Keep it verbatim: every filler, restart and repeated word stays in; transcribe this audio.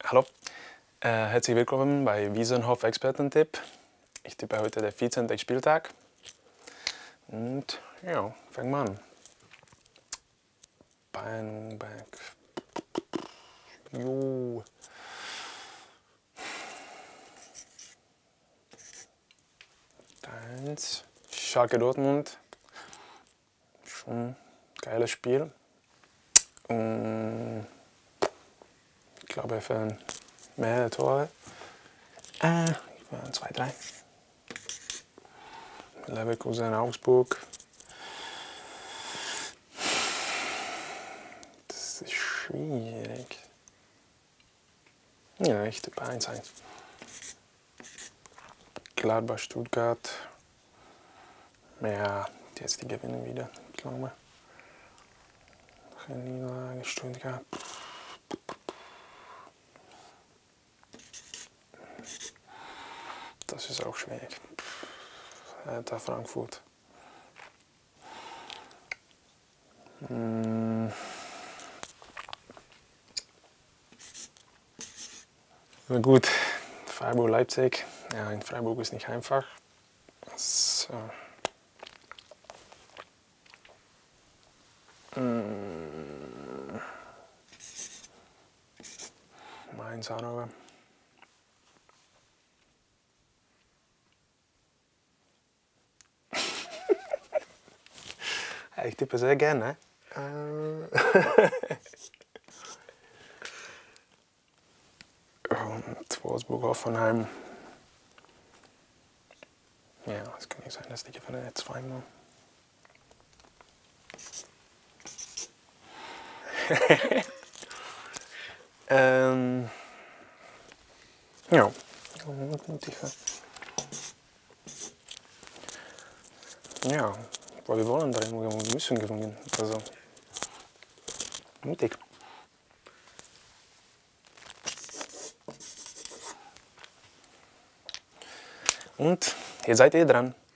Hallo, äh, herzlich willkommen bei Wiesenhof Expertentipp. Ich tippe heute den vierzehnten Spieltag. Und ja, fangen wir an. Bayern back. Jo. Eins. Schalke Dortmund. Schon ein geiles Spiel. Und ich glaube, wir fehlen mehrere Tore. Äh, zwei, drei. Leverkusen, Augsburg. Das ist schwierig. Ja, ich tippe eins eins. Gladbach, Stuttgart. Ja, jetzt die gewinnen wieder, ich glaube. Keine Niederlage, Stuttgart. Das ist auch schwierig. Hertha, Frankfurt. Hm. Na gut, Freiburg, Leipzig. Ja, in Freiburg ist nicht einfach. Das, äh, hm. Mainz, Hannover. Ich tippe sehr gerne. Und Wolfsburg, Hoffenheim. Ja, es kann nicht sein, dass die gewinnen jetzt zweimal. ähm, ja, mutiger. Ja, weil wir wollen darin, wir müssen gewinnen. Also, mutig. Und hier seid ihr dran.